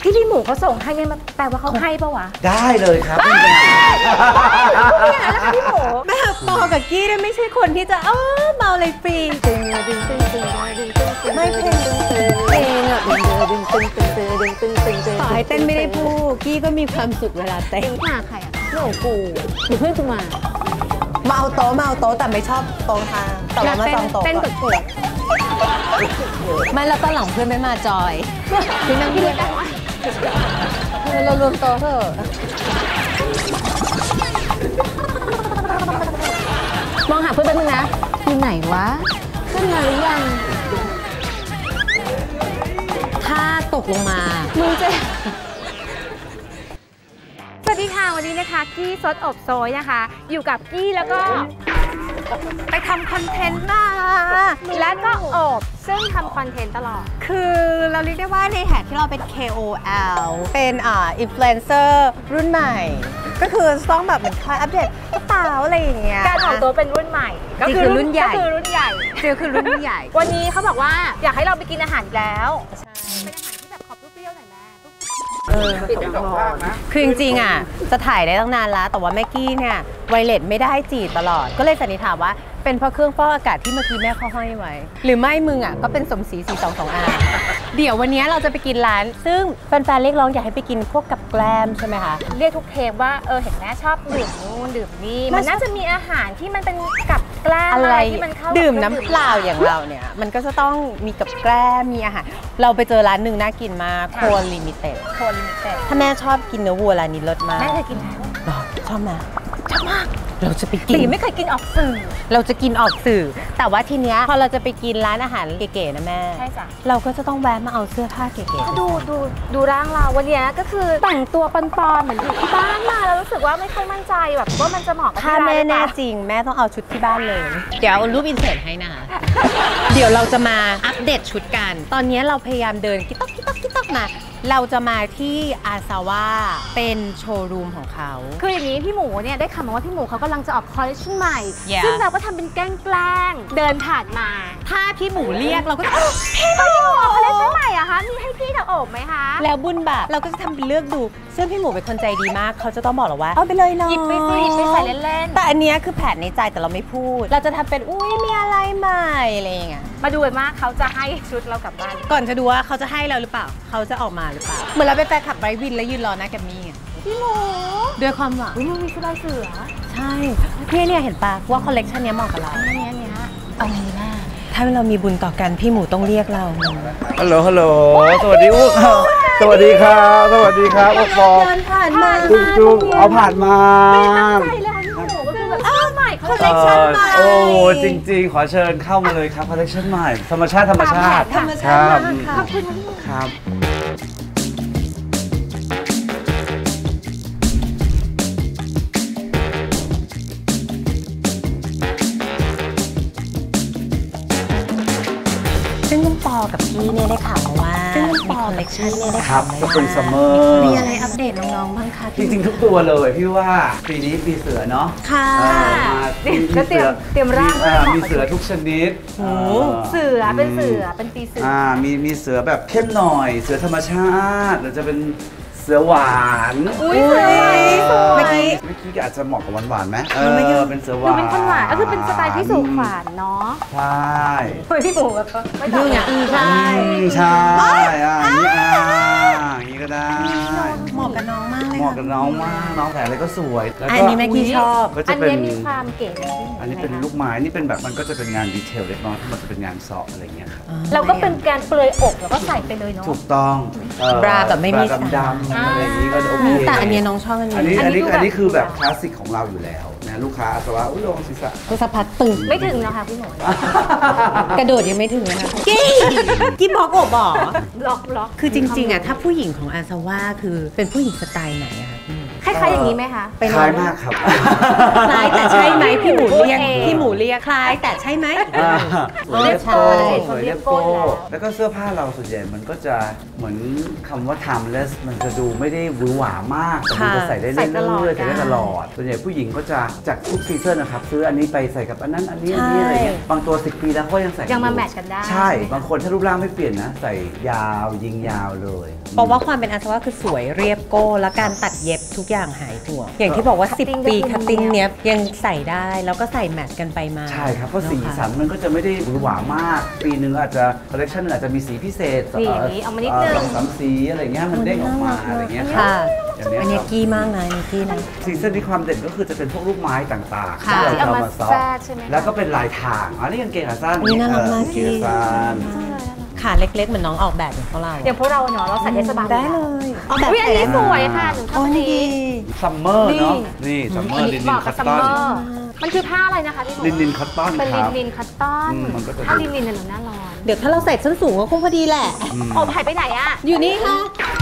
พี่หมูเขาส่งให้เนี่ยแปลว่าเขาให้ปะวะได้เลยครับไม่เป็นไรแล้วค่ะพี่หมูแม่ปอกับกี้เนี่ยไม่ใช่คนที่จะเมาเลยฟรีไม่เพลงอ่ะต่อให้เต้นไม่ได้พูดกี้ก็มีความสุขเวลาเต้นมาใครอ่ะเรื่องของกูหรือเพื่อนกูมาเอาโต๊ะแต่ไม่ชอบโต๊ะค่ะแต่ว่ามาจองโต๊ะเต้นกดไม่แล้วตอนหลังเพื่อนไม่มาจอยคือนั่งเพื่อนเรารวมโต๊ะเถอะมองหาเพื่อนแป๊บนึงนะอยู่ไหนวะขึ้นมาหรือยังถ้าตกลงมามึงจะสวัสดีค่ะวันนี้นะคะกี้ซดอบโซยนะคะอยู่กับกี้แล้วก็ไปทำคอนเทนต์มาและก็อบซึ่งทำคอนเทนต์ตลอดคือเราเรียกได้ว่าในแหกที่เราเป็น KOL เป็นอินฟลูเอนเซอร์รุ่นใหม่ก็คือต้องแบบเหมือนคอยอัปเดตกระเป๋าอะไรอย่างเงี้ยการออกตัวเป็นรุ่นใหม่ก็คือรุ่นใหญ่ก็คือรุ่นใหญ่คือรุ่นใหญ่วันนี้เขาบอกว่าอยากให้เราไปกินอาหารแล้วเป็นอาหารที่แบบขอบเปรี้ยวหน่อยแม่ปิดดอกนะคือจริงๆอ่ะจะถ่ายได้ตั้งนานแล้วแต่ว่าแม่กี้เนี่ยไวเลสไม่ได้จีดตลอดก็เลยสันนิษฐานว่าเป็นเพราะเครื่องฟอกอากาศที่เมื่อกี้แม่เขาห้อยไว้หรือไม่มึงอ่ะก็เป็นสมศรี422R เดี๋ยววันนี้เราจะไปกินร้านซึ่งแฟนๆเรียกร้องอยากให้ไปกินพวกกับแกล้มใช่ไหมคะเรียกทุกเทปว่าเห็นแม่ชอบดื่มนู่นดื่มนี่มันน่าจะมีอาหารที่มันเป็นกับแกล้มอะไรที่มันเข้าดื่มน้ำเปล่าอย่างเราเนี่ยมันก็จะต้องมีกับแกล้มมีอาหารเราไปเจอร้านหนึ่งน่ากินมากโคลิมิเต็ดถ้าแม่ชอบกินเนื้อวัวร้านนี้รสมากแม่เคยกินชอบมากเราจะไปกินแต่ไม่เคยกินออกสื่อเราจะกินออกสื่อแต่ว่าทีเนี้ยพอเราจะไปกินร้านอาหารเก๋ๆนะแม่ใช่จ้ะเราก็จะต้องแวะมาเอาเสื้อผ้าเก๋ๆดูร่างเราวันนี้ก็คือแต่งตัวปอนๆเหมือนอยู่ที่บ้านมาแล้วรู้สึกว่าไม่ค่อยมั่นใจแบบว่ามันจะเหมาะกับถ้าแม่แน่จริงแม่ต้องเอาชุดที่บ้านเลยเดี๋ยวเอารูปอินเสิร์ตให้นะคะเดี๋ยวเราจะมาอัปเดตชุดกันตอนนี้เราพยายามเดินกิ๊กต๊อกมาเราจะมาที่อาซาว่าเป็นโชว์รูมของเขาคืออย่างนี้พี่หมูเนี่ยได้ข่าวมาว่าพี่หมูเขากำลังจะออกคอลเลคชันใหม่ซึ่งเราก็ทำเป็นแกล้งเดินผ่านมาถ้าพี่หมูเรียกเราก็พี่หมูออกคอลเลคชันใหม่อะคะมีให้พี่โอบไหมคะแล้วบุญบาปเราก็จะทำเป็นเลือกดูซึ่งพี่หมูเป็นคนใจดีมากเขาจะต้องบอกเราว่าเอาไปเลยเนาะหยิบไปใส่เล่นๆแต่อันนี้คือแผนในใจแต่เราไม่พูดเราจะทำเป็นอุ้ยมีอะไรใหม่อะไรอย่างเงี้ยมาดูกันว่าเขาจะให้ชุดเรากลับบ้านก่อนจะดูว่าเขาจะให้เราหรือเปล่าเขาจะออกมาหรือเปล่าเหมือนเราไปแฟนคลับไบรท์วินแล้วยืนรอหน้าแกมมี่พี่หมูด้วยความหวังมึงมีชุดลายเสือใช่เนี่ยเห็นปะว่าคอลเลกชันนี้เหมาะกับเราเอางี้นะถ้าเรามีบุญต่อกันพี่หมูต้องเรียกเราฮัลโหลสวัสดีอุ๊สวัสดีครับอุ๊บเดินผ่านมาจุ๊บเอาผ่านมาใช่เลยพี่หมูก็คือแบบใหม่คอลเลคชันใหม่โอ้จริงๆขอเชิญเข้ามาเลยครับคอลเลคชันใหม่ธรรมชาติขอบคุณครับซึ่งน้องปอกับพี่เนี่ยได้ข่าวมาว่ามีคอลเลคชันเนี่ยได้ข่าวมาเป็นซัมเมอร์มีอะไรอัปเดตน้องๆบ้างคะจริงๆทุกตัวเลยพี่ว่าปีนี้ปีเสือเนาะค่ะก็เตรียมร่างมีเสือทุกชนิดเสือเป็นปีเสือมีเสือแบบเข้มหน่อยเสือธรรมชาติหรือจะเป็นเสือหวานอุ้ยเมื่อกี้อาจจะเหมาะกับหวานไหมเป็นเสือหวานเป็นคนหวานก็คือเป็นสไตล์ที่สูงหวานเนาะใช่พี่หมูแบบไม่ต้องใช่อย่างนี้ก็ได้เหมาะกับน้องมากเลยเหมาะกับน้องมากน้องใส่อะไรก็สวยอันนี้แม่กี้ชอบอันนี้มีความเก๋อันนี้เป็นลูกไม้นี่เป็นแบบมันก็จะเป็นงานดีเทลเล็กน้อยมันจะเป็นงานซออะไรเงี้ยครับเราก็เป็นการเปลือยอกแล้วก็ใส่ไปเลยเนาะถูกต้องบราแบบไม่มีดำอะไรอย่างนี้ก็โอเคแต่อันนี้น้องชอบอันนี้คือแบบคลาสสิกของเราอยู่แล้วนะลูกค้าแต่ว่าลงศีรษะก็สะพัดตึงไม่ถึงนะคะพี่หมูกระโดดยังไม่ถึงนะคะกี้บอกอบหรอล็อกคือจริงๆอ่ะถ้าผู้หญิงของอาซาว่าคือเป็นผู้หญิงสไตล์ไหนอะคะคล้ายๆอย่างนี้ไหมคะคล้ายมากครับคล้ายแต่ใช่ไหมพี่หมูเรียกคล้ายแต่ใช่ไหมเรียบโก้แล้วก็เสื้อผ้าเราส่วนใหญ่มันก็จะเหมือนคำว่า timeless มันจะดูไม่ได้หวือหวามากแต่มันจะใส่ได้เรื่อยๆใส่ได้ตลอดส่วนใหญ่ผู้หญิงก็จะจากทุกซีซั่นนะครับซื้ออันนี้ไปใส่กับอันนั้นอันนี้อะไรเงี้ยบางตัว10 ปีแล้วก็ยังใส่ยังมาแมทช์กันได้ใช่บางคนถ้ารูปร่างไม่เปลี่ยนนะใส่ยาวยิงยาวเลยเพราะว่าความเป็นอาสวะคือสวยเรียบโก้และการตัดเย็บทุกอย่างหายห่วงอย่างที่บอกว่า 10 ปีคัตติ้งเนี้ยยังใส่ได้แล้วก็ใส่แมทช์กันไปมาใช่ครับเพราะสีสันมันก็จะไม่ได้หวือหวามาก ปีหนึ่งอาจจะคอลเลคชันอาจจะมีสีพิเศษสีอย่างนี้เอามานิดนึงสองสามสีอะไรเงี้ยมันเด้งออกมาอะไรเงี้ยครัค่ะอย่างเนี้ยอันคนี้รับกี้มากนะนี่กี้นะซีซั่นนี้ความเด่นก็คือจะเป็นพวกลูกไม้ต่างๆค่ะที่เราเอามาซ้อแทรกใช่ไหมคะแล้วก็เป็นลายทางอันนี้กางเกงขาสั้นอุ๊ยน่ารักมากกางเกงขาสั้นขาเล็กๆเหมือนน้องออกแบบอย่างพวกเราอย่างพวกเราเนาะเราใส่เทศบาลได้เลยออกแบบอุ้ยอันนี้สวยค่ะหนูชอบโอ้อันนี่นี้ดีซัมเมอร์เนาะนี่ซัมเมออันร์นี้ลินเหลินมาะคักับตซัมตอเมอน ร์มันคือผ้าอะไรนะคะพี่หมูลินลินคัตตอนเป็นคลิรันบลินคัตตอนมันก็จะถ้าลินลินเนี่ยหนูน่าร้อนเดี๋ยวถ้าเราใส่ส้นสูงก็คงพอดีแหละอมหายไปไหนอะอยู่นี่ค่ะ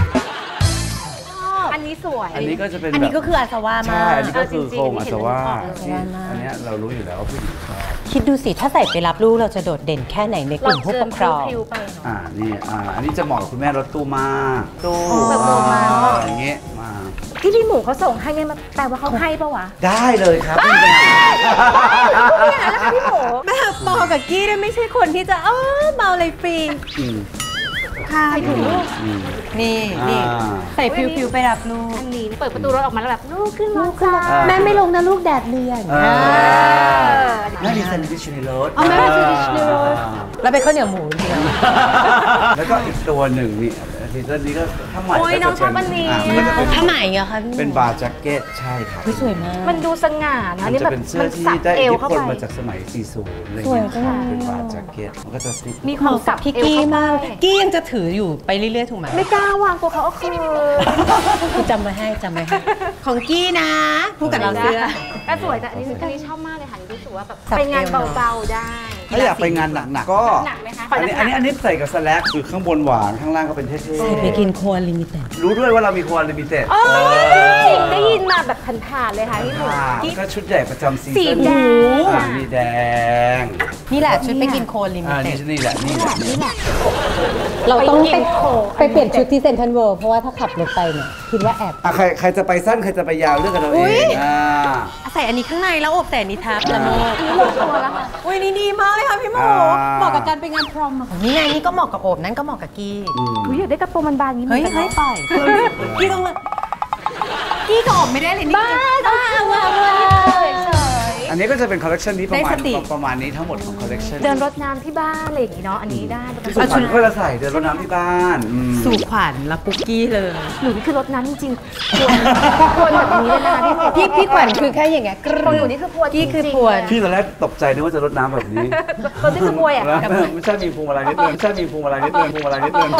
อันนี้สวยอันนี้ก็จะเป็นอันนี้แบบก็คืออาสวะมาใช่กอันนี้ก็คือโครงอัศวะจริงๆที่เห็นแล้วอันเนี้ยเรารู้อยู่แล้วว่าผู้หญิงชอบคิดดูสิถ้าใส่ไปรับลูกเราจะโดดเด่นแค่ไหนในกลุ่มผู้ปกครองผิวๆไปเนาะนี่อันนี้จะเหมาะกับคุณแม่รถตู้มากตู้แบบโรมาอย่างเงี้ยมาที่พี่หมูเขาส่งให้เนี่ยมันแปลว่าเขาให้ปะวะได้เลยครับไม่มีปัญหาไม่อย่างนั้นแล้วค่ะพี่หมูแม่ปอกับกี้เนี่ยไม่ใช่คนที่จะเมาเลยฟรีอืมค่ะใส่ถุงลูกอืมนี่ใส่ผิวๆไปรับลูกอันนี้เปิดประตูรถออกมาแล้วแบบลูกขึ้นรถจ้าแม่ไม่ลงนะลูกแดดเรียนแม่มีแซนด์วิชในรถเอาแม่มีแซนด์วิชในรถ แล้วเป็นข้าวเหนียวหมูจริงแล้วก็อีกตัวหนึ่งนี่ซีซั่นนี้ก็ถ้าใหม่โอ้ยก็น้องชจะอบอันนี้มันก็จะเป็นผ้าไหมอะคะพี่เป็นบาร์แจ็คเก็ตใช่ครับสวยมากมันดูสง่านะมันนี่จะแบบเป็นเสื้มัอน ที่สับได้เออิวทธิเข้าพลไปมาจากสมัย 40อะไรสวยเงี้ยจังเลยเป็นบาร์แจ็คเก็ตมันก็จะซิปมีความสับพี่เอวกี้เข้าไปมากกี้ยังจะถืออยู่ไปเรื่อยๆถูกไหมไม่กล้าวางตัวเขาก็คือคือจำไว้ให้ของกี้นะพูดกับเราเสื้อก็สวยแต่อันนี้ชอบมากเลยค่ะนี่รู้สึกว่าแบบสับไปงานเอวเนอะเบาๆได้ถ้าอยากไปงานหนักๆก็หนักไหมคะอันนี้ใส่กับสแลกคือข้างบนหวานข้างล่างก็เป็นเท่ใส่ไปกินโคนลิมิเต็ดๆรู้ด้วยว่าเรามีควอลิมิเต็ดโอ้ยจริงได้ยินมาแบบผ่านๆเลยค่ะพี่หมูก็ชุดใหญ่ประจำซีสีซั่นแดงมีแดงนี่แหละชุดไปกินโคนลิมิอ่าเต็นี่ดแหละนี่แหละนี่แหละเราต้องไปกินโคนไปเปลี่ยนชุดที่เซ็นทรัลเวิลด์เพราะว่าถ้าขับรถไปเนี่ยคิดว่าแอบใครจะไปสั้นใครจะไปยาวเลือกกันเราเองใส่อันนี้ข้างในแล้วอบใส่อันนี้ทับละโมดหมดตัวแล้วค่ะอุ้ยนี่ดีมากเลยค่ะพี่หมูเหมาะกับการไปงานพรอมนี่ไงนี่ก็เหมาะกับโอบนั่นก็เหมาะกับกี้อุ๊ยอยากได้กระโปรงมันบานอย่างนี้เหมืเฮ้อย นกันเฮ้ยเนาะปล่อยกี้ต้องกี้ก็อบไม่ได้เลยนี่บ้าเฉยอันนี้ก็จะเป็นคอลเลคชันนี้ประได้มาสณติประมาณนี้ทั้งหมดของคอลเลคชันๆเดินรถน้ำที่บ้านอะไรอย่างงี้เนาะอันนี้ได้สุขวัญก็จะใส่เดินรถน้ำที่บ้านสู่ขวัญและปุกกี้เลยหนูนี่คือรถน้ำจริงๆควรแบบนี้เลยนะคะพี่หมูพี่ขวัญคือแค่อย่างเงี้ยกคนอยู่นี่คือพวนกี้คือจริงพๆวนพี่ตอนแรกตกใจนึกว่าจะรดน้ำแบบนี้คนที่คือพวยอ่ะไม่ใช่มีพวงมาลัยนิดนึงไม่ใช่มีพวงมาลัยนิดนึงพวงมาลัยนิดนึง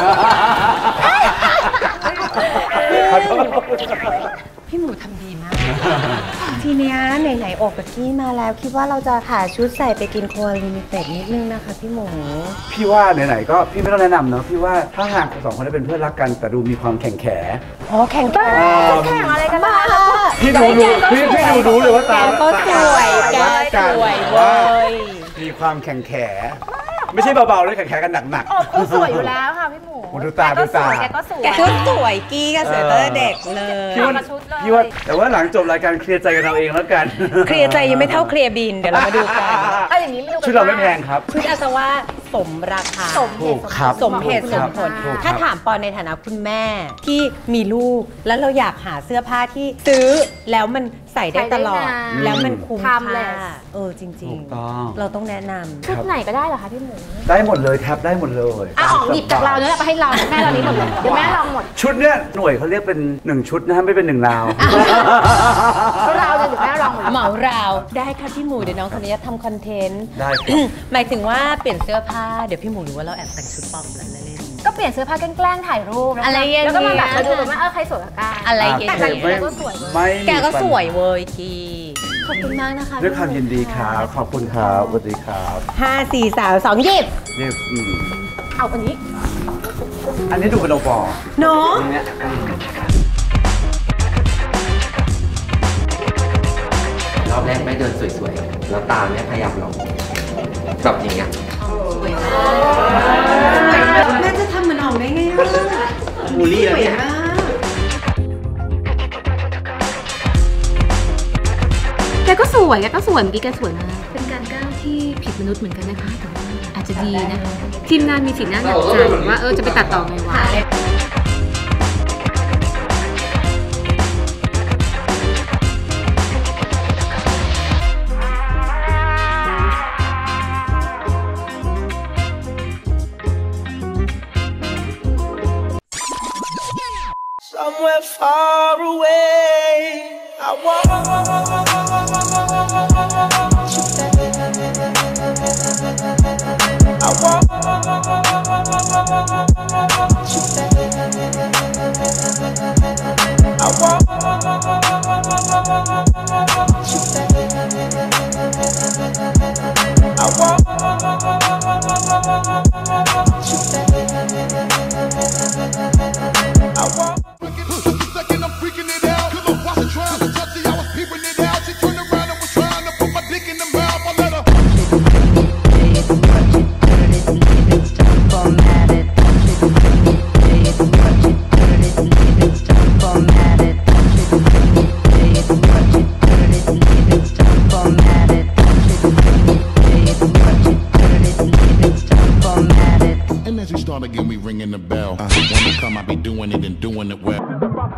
ขอโทษพี่หมูทำดีมาก ทีเนี้ยไหนๆอกกับกี้มาแล้ว คิดว่าเราจะหาชุดใส่ไปกินโครัวลิมิเต็ดนิดนึงนะคะพี่หมูพี่ว่าไหนๆก็พี่ไม่ต้องแนะนำเนาะพี่ว่าถ้าหากสองคนได้เป็นเพื่อนรักกันแต่ดูมีความแข็งแขอ๋อแข่งกันจะแข่งอะไรกันบ้าพี่ดูพี่ดูรู้เลยว่าแกตาก็สวยแกสวยเว้ยมีความแข็งแขไม่ใช่เบาๆเลยแข็งแขกันหนักโอ้กูสวยอยู่แล้วค่ะพี่หมูดูตาแกก็สวยแกก็สวยแกก็สวยกี้ก็สวยตั้งแต่เด็กเลยพี่ว่ามาชุดเลยพี่ว่าแต่ว่าหลังจบรายการเคลียร์ใจกันเอาเองแล้วกันเคลียร์ใจยังไม่เท่าเคลียร์บินเดี๋ยวเรามาดูกันเอาอย่างนี้มาดูกันชุดเราไม่แพงครับชุดอาสวะสมราคาสมเหถูตุกครับสมเหตุสมผลถูกครับถ้าถามปอนในฐานะคุณแม่ที่มีลูก แล้วเราอยากหาเสื้อผ้าที่ซื้อแล้วมันใส่ได้ตลอด แล้วมันคุ้มค่าจริงถูกต้องๆ เราต้องแนะนำชุดไหนก็ได้เหรอคะพี่หมูได้หมดเลยครับได้หมดเลยอ่ะของหยิบจากเราเนี่ยแหละไปให้เราแม่เรานี้หมดเลยเดี๋ยวแม่ลองหมดชุดเนี้ยหน่วยเขาเรียกเป็น1ชุดนะฮะไม่เป็น1ราวก็เราเนี่ยเดี๋ยวแม่ลองหมดเหมาราวได้ค่ะพี่หมูเดี๋ยวน้องคนนี้จะทำคอนเทนต์ได้ครับหมายถึงว่าเปลี่ยนเสื้อผ้าเดี๋ยวพี่หมูรู้ว่าเราแอบแต่งชุดปลอมกันเล่นก็เปลี่ยนเสื้อผ้าแกล้งถ่ายรูปอะไรอย่างเงี้ยแล้วก็มาแบบมาดูกันว่าใครสวยกว่ากันอะไรอย่างเงี้ยแต่กันแกก็สวยเลยไม่แกก็มีปัญหาสวยเว้ยกีขอบคุณมากนะคะด้วยความยินดีครับขอบคุณครับสวัสดีครับ 5 4 3 2หยิบนี่เอาอันนี้อันนี้ดูเป็นโอปอเนาะอันเนี้ยรอบแรกแม่เดินสวยๆ แล้วตาแม่ขยับลงแบบอย่างเงี้ยแม่จะทำมันออกได้ไงอ่ะบูลลี่แล้วเนี่ยแกก็สวยเมื่อกี้แกสวยมาก เป็นการก้าวที่ผิดมนุษย์เหมือนกันนะคะ แต่ว่าอาจจะดีนะคะ ทีมงานมีสีหน้าหนักใจว่าจะไปตัดต่อไงวะ Somewhere far away, I want you back. I want you back. I want you back. I want you back. I want. Second, I'm freaking it out. Cause I wasn't trying to touch it, I was peeping it out. She turned around and was trying to put my dick in the mouth. I let her. And then she started getting me ringing the bell. When you come, I be doing it and doing it well.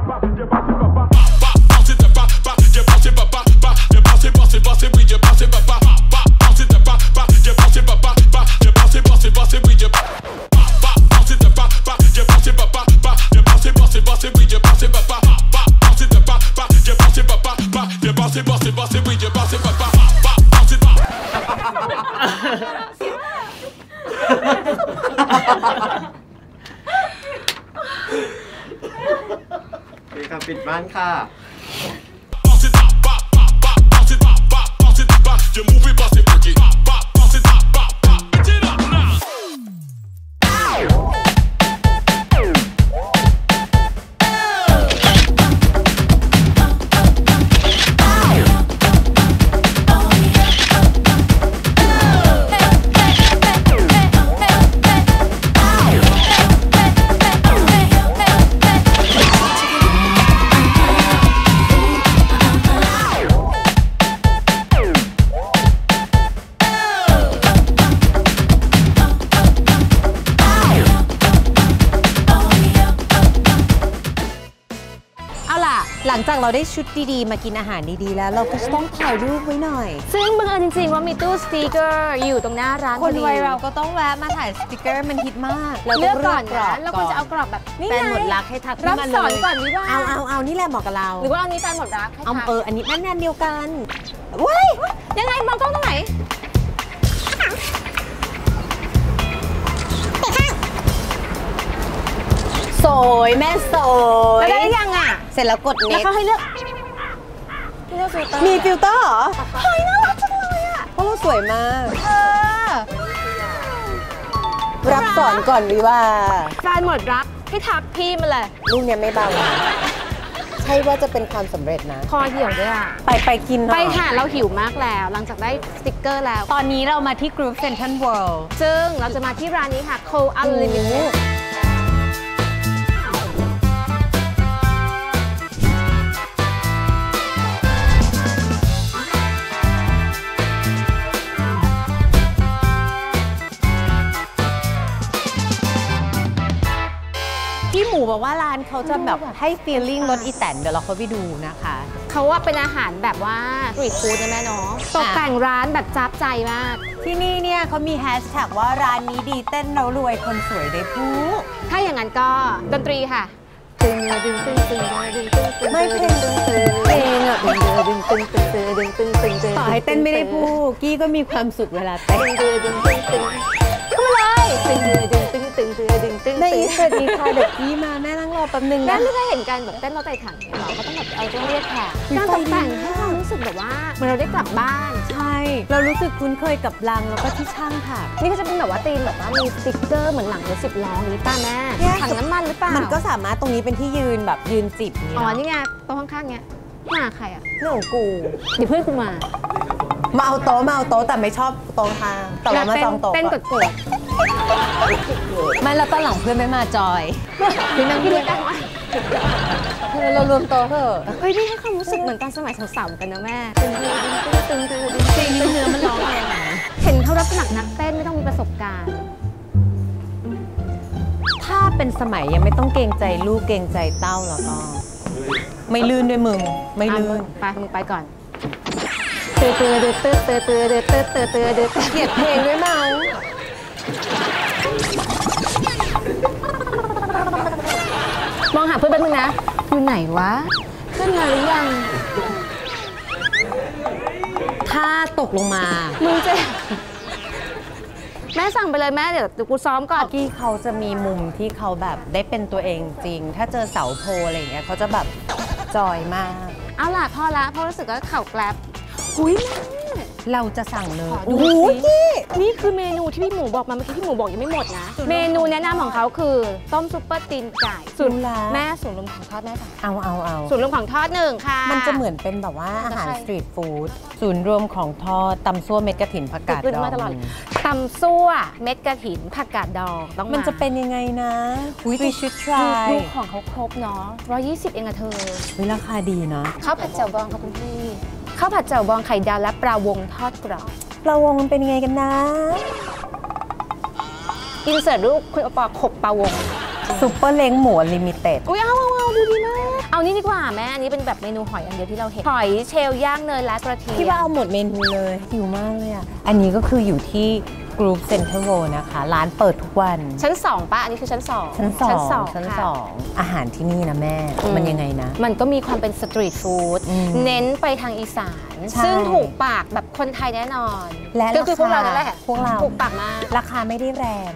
ปิดบ้านค่ะหลังจากเราได้ชุดดีๆมากินอาหารดีๆแล้วเราก็ต้องถ่ายรูปไว้หน่อยซึ่งบังเอิญจริงๆว่ามีตู้สติกเกอร์อยู่ตรงหน้าร้านคนวัยเราก็ต้องแวะมาถ่ายสติกเกอร์มันฮิตมากเลือกก่อนนะแล้วก็จะเอากรอบแบบนี่แฟไงนหมดรักให้ทักรับมาสเลอนยก่อนวิว่าเอานี่แหละเหมาะกับเราหรือว่าเอานี้แฟนหมดรักให้เอาทักอันนี้นั่นเดียวกันว้ายยังไงมองกล้องตรงไหนสวยแม่สวยแล้วได้ยังอ่ะเสร็จแล้วกดแล้วเน็ตเขาให้เลือกฟิลเตอร์มีฟิลเตอร์เหรอเฮ้ยน่ารักจังเลยอ่ะเพราะเราสวยมากรับสอนก่อนวิว่าแฟนหมดรักให้ทักพี่มาเลยลูกเนี้ยไม่เบานะใช่ว่าจะเป็นความสำเร็จนะคอเหี่ยวด้วยอ่ะไปกินไปค่ะเราหิวมากแล้วหลังจากได้สติกเกอร์แล้วตอนนี้เรามาที่กรุ๊ปเซ็นทรัลเวิลด์ซึ่งเราจะมาที่ร้านนี้ค่ะ Cold Unlimited พี่หมูบอกว่าร้านเขาจะแบบให้ฟีลลิ่งรสอีแตนเดี๋ยวเราเข้าไปดูนะคะเขาว่าเป็นอาหารแบบว่าสตรีทฟู้ดนะแม่เนาะตกแต่งร้านแบบจับใจมากที่นี่เนี่ยเขามีแฮชแท็กว่าร้านนี้ดีเต้นแล้วรวยคนสวยได้ผู้ถ้าอย่างนั้นก็ดนตรีค่ะตึงตึงตึงตึงตึงตึงตึงไม่เพลงเพลงอ่ะตึงตึงตึงตึงตึงตึงตึงตึงตึงต่อให้เต้นไม่ได้พูดกี้ก็มีความสุขเวลาเต้นตึงตึงตึงตึงเข้ามาเลยตึงตึงตึงตึงตึงตึงตึงในอีสวัสดีค่ะเด็กกี้มาแม่นั่งรอแป๊บนึงแม่นะไม่เคยเห็นการแบบเต้นรถไต่ถังเนี่ยหรอเขาต้องแบบเอาต้องเรียกแขกการตกแต่งให้ความรู้สึกแบบว่าเหมือนเราได้กลับบ้านใช่เรารู้สึกคุ้นเคยกับรังแล้วก็ที่ช่างค่ะนี่ก็จะเป็นแบบว่าธีมแบบว่ามีสติ๊กเกอร์เหมือนหลังรถ10 ล้อนี้ป้าแม่ถังน้ำมันหรือเปล่ามันก็สามารถตรงนี้เป็นที่ยืนแบบยืนจิบอ๋อนี่นี่ไงโต๊ะข้างๆเนี้ยมาใครอ่ะเรื่องของกูเดี๋ยวเพื่อนกูมามาเอาโต๊ะแต่ไม่ชอบโต๊ะข้างแต่ว่ามาจองโต๊ะเต้นกดไม่แล้วตอนหลังเพื่อนไม่มาจอยหรือนั่งที่นี่กันวะเรารวมโต๊ะเถอะเฮ้ยนี่ให้ความรู้สึกเหมือนตอนสมัยสาวๆกันนะแม่ตึงเพลงนี้เนื้อมันร้องอะไรนะเห็นเขารับสมัครนักเต้นไม่ต้องมีประสบการณ์ถ้าเป็นสมัยยังไม่ต้องเกรงใจลูกเกรงใจเต้าแล้วก็ไม่ลื่นด้วยมึงไม่ลื่นไปมึงไปก่อนเตือเตือเตือเตือเตือเตือเตือเตือเตือเตือเกลียดเพลงด้วยมั้งมองหาเพื่อนแป๊บนึงนะอยู่ไหนวะเพื่อนมาหรือยังถ้าตกลงมามึงจะแม่สั่งไปเลยแม่เดี๋ยวกูซ้อมก่อนกี้เขาจะมีมุมที่เขาแบบได้เป็นตัวเองจริง ถ้าเจอเสาโพอะไรอย่างเงี้ยเขาจะแบบจอยมากเอาล่ะพอละเพราะรู้สึกว่าเข่าแกลบหุยแม่เราจะสั่งเลยขอดูสิ นี่คือเมนูที่พี่หมูบอกมาเมื่อกี้พี่หมูบอกยังไม่หมดนะ เมนูแนะนำของเขาคือต้มซุปเปอร์ตีนไก่สูตรแม่สูตรรวมของทอดแม่สั่งเอาสูตรรวมของทอดหนึ่งค่ะมันจะเหมือนเป็นแบบว่าอาหารสตรีทฟู้ดศูนย์รวมของทอดตำซั่วเม็ดกระถินผักกาดกลืนดองมาตลอดตำซั่วเม็ดกระถินผักกาดดองต้องมันจะเป็นยังไงนะ We should try ดูของเขาครบเนาะ120เองอะเธอราคาดีเนาะข้าวผัดแจ่วบองค่ะคุณพี่ข้าวผัดแจ่วบองไข่ดาวและปลาวงทอดกรอบปลาวงมันเป็นยังไงกันนะอินเสิร์ตรูปคุณโอปอขบปลาวงซุปเปอร์เล้งหมูลิมิเต็ดอุ้ยเอาดูดีมากเอานี่ดีกว่าแม่อันนี้เป็นแบบเมนูหอยอันเดียวที่เราเห็นหอยเชลล์ย่างเนยและกระเทียมที่ว่าเอาหมดเมนูเลยหิวมากเลยอ่ะ อันนี้ก็คืออยู่ที่กรุ๊ปเซ็นทรัลเวิลด์นะคะ ร้านเปิดทุกวันชั้น2ป่ะอันนี้คือชั้น2 ชั้นสองค่ะอาหารที่นี่นะแม่ มันยังไงนะมันก็มีความเป็นสตรีทฟู้ดอืมเน้นไปทางอีสานใช่ซึ่งถูกปากแบบคนไทยแน่นอนและก็คือพวกเราราคานั่นแหละพวกเราถูกปากมากราคาไม่ได้แรง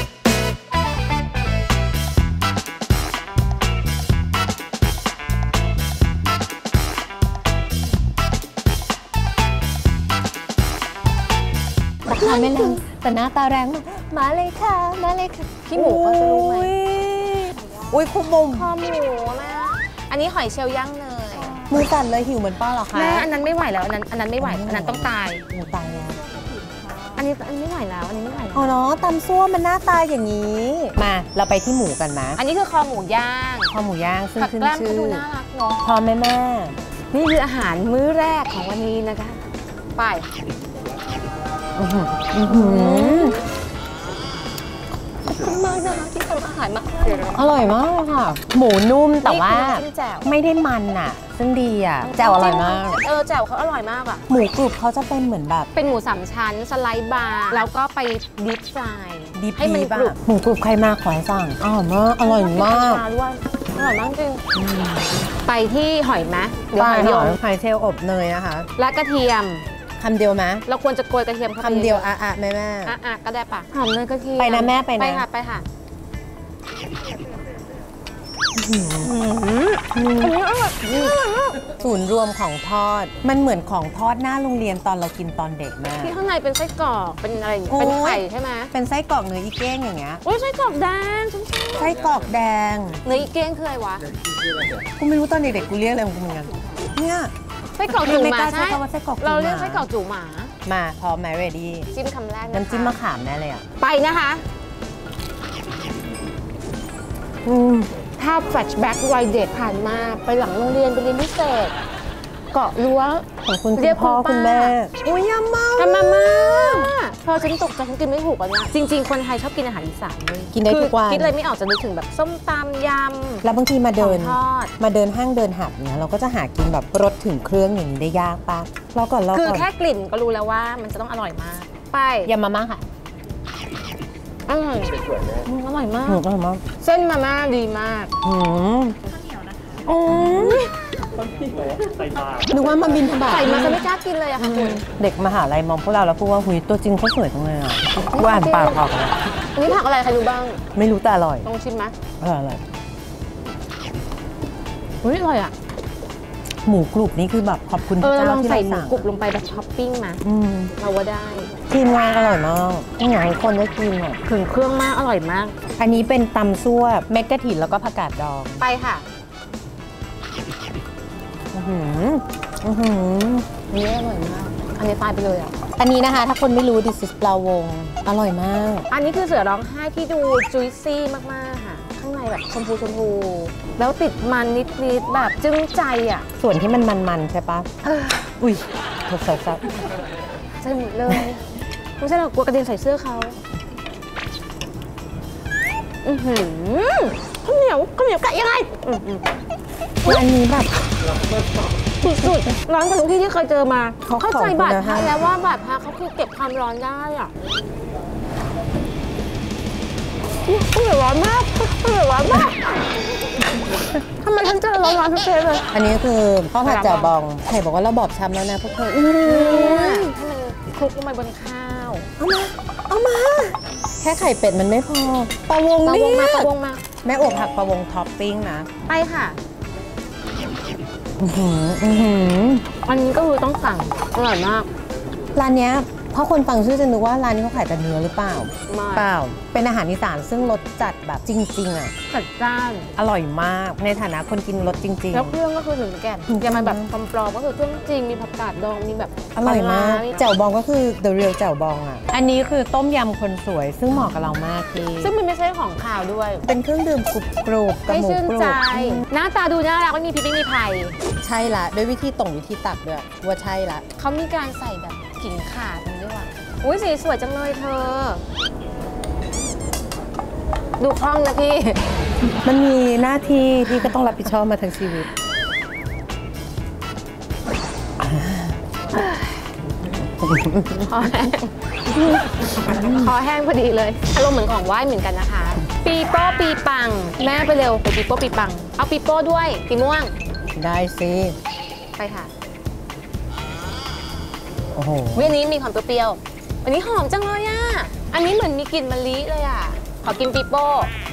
ราคาไม่แรงแต่หน้าตาแรงมากมาเลยค่ะ มาเลยค่ะพี่หมูก็จะรู้ไหมอุ้ยคุณบุ๋มคอหมูแม่อันนี้หอยเชลล์ย่างเนยมือสั่นเลยหิวเหมือนป้าเหรอคะแม่อันนั้นไม่ไหวแล้วอันนั้นไม่ไหวอันนั้นต้องตายหมูตายแล้วอันนี้ไม่ไหวแล้วอันนี้ไม่ไหวแล้วอ๋อเนาะตำซั่วมันหน้าตาอย่างนี้ มาเราไปที่หมูกันนะอันนี้คือคอหมูย่างข้าวหมูย่างซึ่งผักขึ้นแกล้มชื่ก็อดูน่ารักเนาะพร้อมไหมแม่นี่คืออาหารมื้อแรกของวันนี้นะคะไปอื้อหืออื้อหือขอบคุณมากนะคะที่ทำอาหารมาอร่อยมากค่ะ หมูนุ่มแต่ว่านี่คือน้ำจิ้มแจ่วไม่ได้มันอ่ะ ซึ่งดีอ่ะแจ่วอร่อยมากแจ่วเขาอร่อยมากอ่ะหมูกรุบเขาจะเป็นเหมือนแบบเป็นหมู3ชั้นสไลด์บาร์แล้วก็ไปดิฟฟรายดิบให้มันดีกป่ะรุบหมูกรุบใครมาขอให้สั่งอร่อยมากอร่อยมากด้วยอร่อยมากจริงไปที่หอยไหมเดี๋ยวปลาหอยหยอมยหอยเชลล์อบเนยนะคะและกระเทียมคำเดียวไหมเราควรจะโกยกระเทียมเข้าไปคำเดียวอ่ะแม่อ่ะก็ได้ปะหอมเนยกระเทียมไปนะแม่ไปนะไปค่ะไปค่ะศูนย์รวมของทอด มันเหมือนของทอดหน้าโรงเรียนตอนเรากินตอนเด็กแม่ที่ข้างในเป็นไส้กรอกเป็นอะไรอย่างเงี้ยโอ้ยเป็นไข่ใช่ไหมเป็นไส้กรอกเนื้ออีเก้งอย่างเงี้ยโอ้ยไส้กรอกแดงฉันชอบไส้กรอกแดงเนื้ออีเก้งคืออะไรวะกูไม่รู้ตอนเด็กๆกูเรียกอะไรของกูเหมือนกันเนี่ยไส้กรอกจู๋หไม่มากล้าใช้ใช่คำว่าไส้กรอกจู๋หมาเราเรียกไส้กรอกจู๋หมามาพร้อมไหมเรดี้จิ้มคำแรกนะคะน้ำจิ้มมะขามแน่เลยอ่ะไปนะคะภาพแฟลชแบ็กวัยเด็กผ่านมาไปหลังโรงเรียนไปเรียนพิเศษ เกาะรั้วของคุณเรียกพ่อคุณป้าคุณแม่อุ้ยยำมากทำมาม่าพอฉันตกใจฉันกินไม่ถูกอ่ะเนี่ยจริง ๆ คนไทยชอบกินอาหารอีสานเลยกินได้ทุกวันคือคิดอะไรไม่ออกจะนึกถึงแบบส้มตำยแล้วบางทีมาำขเดิองนทอดมาเดินห้างเดินหับเนี่ยเราก็จะหากินแบบรสถึงเครื่องอย่างนี้ได้ยากปะรอก่อนรอคือก่อนแค่กลิ่นก็รู้แล้วว่ามันจะต้องอร่อยมาก ไปยำมาม่าค่ะอร่อยอร่อยมากอร่อยมากเส้นมาม่าดีมากอืมนึกว่ามาบินทบาทใส่มาจะไม่กล้ากินเลยอะค่ะคุณเด็กมหาลัยมองพวกเราแล้วพูดว่าหุยตัวจริงเขาสวยจังเลยอ่ะว่าอ่านปากออกเลยอันนี้ผักอะไรใครรู้บ้างไม่รู้แต่อร่อยลองชิมไหมอร่อยอุ้ยอร่อยอะหมูกรุบนี่คือแบบขอบคุณพระลเจ้าองที่ใส่เราหมูสั่งกรุบลงไปแบบท็อปปิ้งมาอืมเราว่าได้ทีมงานอร่อยมากอยากให้คนได้กินอ่ะถึงเครื่องมากอร่อยมากอันนี้เป็นตำซั่วเม็ดกระถิ่นแล้วก็ผักกาดดองไปค่ะอื้อหืออื้อหือนี่อร่อยมาก อันนี้ตายไปเลยอะอันนี้นะคะ ถ้าคนไม่รู้ดิซิสปลาวง อร่อยมากอันนี้คือเสือร้องไห้ที่ดูจุยซี่มากๆค่ะข้างในแบบชมพูแล้วติดมันนิดๆแบบจึ้งใจอะส่วนที่มันมันๆใช่ปะอุ้ยโทษสับใส่หมดเลยไม่ใช่เรากลัวกระเด็นใส่เสื้อเขาข้าวเหนียวไก่ยังไงอันนี้แบบสุดๆร้อนกว่าทุกที่ที่เคยเจอมาเขาเข้าใจบาดขอบคุณนะพระคะแล้วว่าบาดพระเขาคือเก็บความร้อนได้อะข้าวเหนียวร้อนมากข้าวเหนียวร้อนมากทำไมฉันเจอร้อนๆทุกเทปเลยอันนี้คือข้าวผัดแจ่วบองไข่บอกว่าเราบอบช้ำแล้วนะพวกเธอให้มันคลุกลงไปบนข้าวเอามา แค่ไข่เป็ดมันไม่พอปลาวงปลาวงมาปลาวงมาแม่อบผักปลาวงท็อปปิ้งนะไปค่ะอันนี้ก็คือต้องสั่งอร่อยมากร้านเนี้ยเพราะคนฟังชื่อจะนึกว่าร้านนี้เขาขายแต่เนื้อหรือเปล่าเปล่าเป็นอาหารอีสานซึ่งรสจัดแบบจริงๆอ่ะจัดจ้านอร่อยมากในฐานะคนกินรสจริงๆแล้วเครื่องก็คือถึงแก่นอย่ามาแบบปลอมๆก็คือเครื่องจริงมีผักกาดดองมีแบบอร่อยมากปลร้แจ่วบองก็คือ the real แจ่วบองอ่ะอันนี้คือต้มยำคนสวยซึ่งเหมาะกับเรามากพี่ซึ่งมันไม่ใช่ของข่าวด้วยเป็นเครื่องดื่มกรุบๆกับให้หมูชื่นกรุใจบหน้าตาดูน่ารักไม่มีพิษไม่มีภัยใช่ละด้วยวิธีวิธีตักด้วยว่าใช่ละเขามีการใส่แบบกิ่งข่าตรงนี้ด้วยว่ะอุ้ยสีสวยจังเลยเธอ ดูคล่องนะพี่มันมีหน้าที่ที่ก็ต้องรับผิดชอบมาทั้งชีวิตคอแห้งพอดีเลยอารมณ์เหมือนของไหว้เหมือนกันนะคะ ปีโป้ปีปังแม่ไปเร็วไปปีโป้ปีปังเอาปีโป้ด้วยปีม่วงได้สิไปค่ะโอ้โหวันนี้มีความเปรี้ยวๆวันนี้หอมจังเลยอ่ะอันนี้เหมือนมีกลิ่นมะลิเลยอ่ะขอกินปีโป้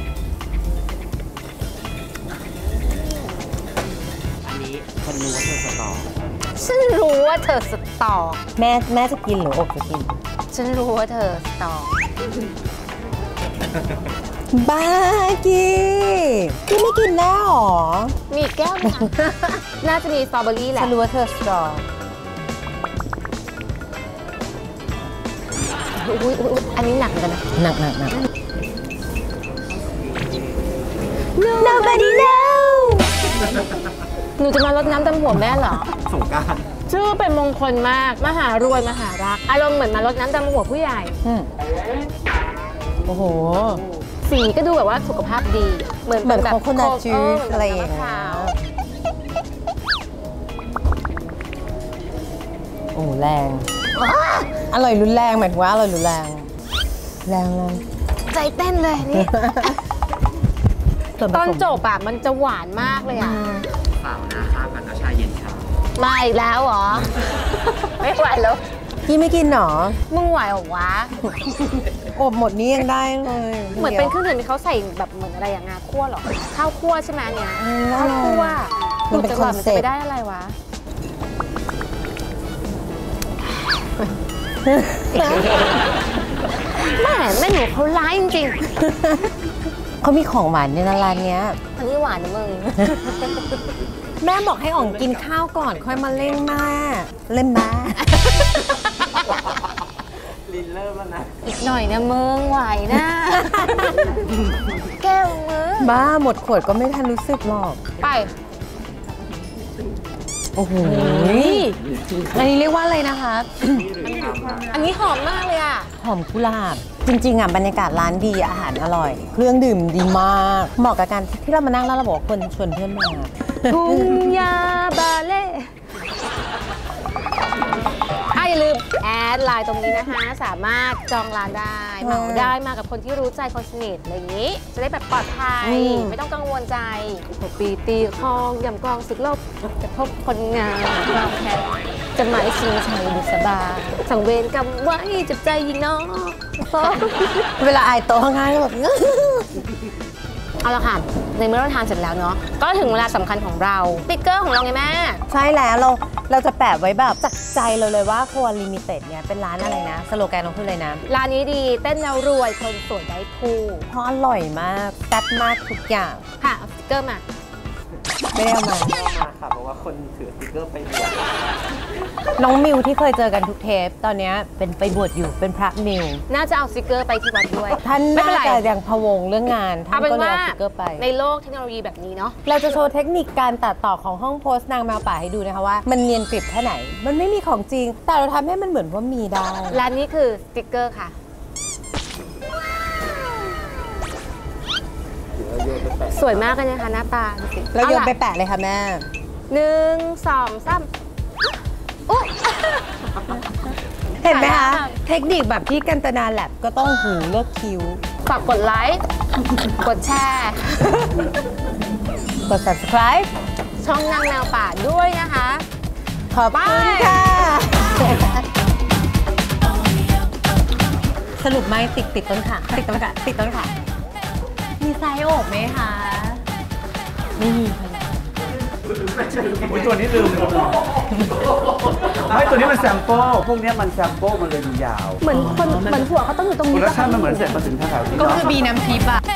อันนี้คนรู้ว่าเธอสตอฉันรู้ว่าเธอสตอแม่จะกินหรืออบจะกินฉันรู้ว่าเธอสตอบ้ากี้ไม่กินแล้วหรอมีอีกแก้วไหมคะ น่าจะมีสตรอเบอรี่แหละฉันรู้ว่าเธอสตรออุ๊ยอันนี้หนักเหมือนกันนะหนัก Nobody know หนูจะมารดน้ำดำหัวแม่เหรอสงกรานต์ชื่อเป็นมงคลมาก มหารวยมหารัก อารมณ์เหมือนมารดน้ำดำหัวผู้ใหญ่โอ้โหสีก็ดูแบบว่าสุขภาพดี เหมือนเหมือนแบบโคโคนัทจูสอะไรอย่างมะเงี้พร้าวยโอ้แรง อร่อยรุนแรงหมายถึงว่าอร่อยรุนแรง แรงใจเต้นเลยนี่ ตอนจบอะมันจะหวานมากเลยอะสาวหน้าข้าวกันเอาชาเย็นค่ะมาอีกแล้วเหรอ ไม่ไหวแล้วพี่ไม่กินหรอมึงไหวเหรอวะอบหมดนี้ยังได้เลยเหมือนเป็นเครื่องดื่มที่เขาใส่แบบเหมือนอะไรอย่างงาคั่วเหรอ ข้าวคั่วใช่ไหมอันเนี้ยอข้าวร่คั่วอยมันเป็นคอนเซ็ปจะต์ไปได้อะไรวะ แม่หนูเขาร้ายจริงเขามีของหวานในร้านเนี้ยๆอันนี้หวานนะมึงแม่บอกให้อ่องกินข้าวก่อนค่อยมาเล่นแม่เล่นแม่ลินเริ่มแล้วนะอีกหน่อยนะมึงไหวนะ แก้วมึงบ้าหมดขวดก็ไม่ทันรู้สึกหรอกไปโอ้โหอันนี้เรียกว่าอะไรนะคะอันนี้หอมมากเลยอ่ะหอมกุหลาบ จริงๆอ่ะบรรยากาศร้านดีอาหารอร่อย เครื่องดื่มดีมาก เหมาะกับการที่เรามานั่งแล้วเราบอกว่าควรชวนเพื่อนมาทุ่งยาบาเล่อย่าลืมแอดไลน์ตรงนี้นะคะ สามารถจองร้านได้เหมาได้มากับคนที่รู้ใจคนสนิทอะไรอย่างนี้ จะได้แบบปลอดภัย ไม่ต้องกังวลใจหัวปีตีคองยำกองสึกลบจะพบคนงามเราแค่จะหมายชิงชัยบุษบาสังเวรกรรมไว้จับใจยิงน้องเวลาอายโต๊ะง่ายๆแบบเอาละค่ะ ในเมื่อเราทานเสร็จแล้วเนาะก็ถึงเวลาสำคัญของเราสติ๊กเกอร์ของเราไงแม่ใช่แล้วเราจะแปะไว้แบบจากใจเราเลยว่าครัวลิมิเต็ดเนี่ยเป็นร้านอะไรนะ สโลแกนเราคืออะไรนะร้านนี้ดีเต้นแล้วรวยคนสวยได้คู่เพราะอร่อยมากแซ่บมากทุกอย่างค่ะเอาสติ๊กเกอร์มาไม่ได้เอามามาค่ะ เพราะว่าคนถือสติ๊กเกอร์ไปบวชน้องมิวที่เคยเจอกันทุกเทปตอนเนี้ยเป็นไปบวชอยู่เป็นพระมิวน่าจะเอาสติ๊กเกอร์ไปที่วัดด้วยท่านไม่เป็นน่าไรจะยังพะวงเรื่องงานท่าเอานเป็นก็เลยว่าเอาสติ๊กเกอร์ไปในโลกเทคโนโลยีแบบนี้เนาะเราจะโชว์เทคนิคการตัดต่อของห้องโพสต์นางแมวป่าให้ดูนะคะว่ามันเนียนกริบแค่ไหน มันไม่มีของจริง แต่เราทำให้มันเหมือนว่ามีได้ร้านนี้คือสติ๊กเกอร์ค่ะ สวยมากเลยนะคะหน้าตาดูสิเราโยนอาไปล่ะแปะเลยค่ะแม่ 1 2 3อุ๊ยเห็นไหมคะค่ะเทคนิคแบบที่กันตนาแลบก็ต้องหูเลือกคิ้วฝากกดไลค์ กดแชร์กกด subscribe ช่องนางแมวป่าด้วยนะคะขอบคุณค่ะ สรุปไม่ติดต้นขาติดต้นขามีไซส์อกไหมคะไม่มีค่ะอุ๊ยตัวนี้ลืมไม่ตัวนี้มันแซมเปิลพวกนี้มันแซมเปิลมันเลยดูยาวเหมือนหัวเขาต้องอยู่ตรงโปรนี้ดักชั่นมันเหมือนเสร็จมาถึงแถวๆนี้ก็เนาะคือบีน้ำทิพย์อะ